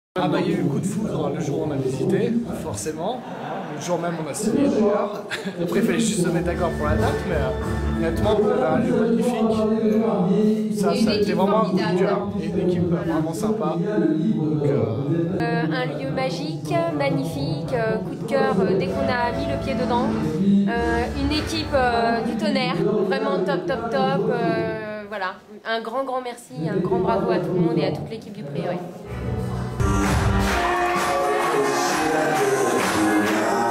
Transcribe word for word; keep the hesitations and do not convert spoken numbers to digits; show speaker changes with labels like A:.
A: Ah bah il y a eu le coup de foudre le jour où on a visité, forcément. Le jour même on a signé d'ailleurs. Après il fallait juste se mettre d'accord pour la date, mais euh, honnêtement vous avez un lieu magnifique. Ça, ça a été vraiment un coup de cœur. Et une équipe vraiment sympa. Donc, euh...
B: Euh, un lieu magique, magnifique, euh, coup de cœur euh, dès qu'on a mis le pied dedans. Euh, une équipe euh, du tonnerre, vraiment top top top. Euh, voilà, un grand grand merci, un grand bravo à tout le monde et à toute l'équipe du Prieuré.
C: Yeah.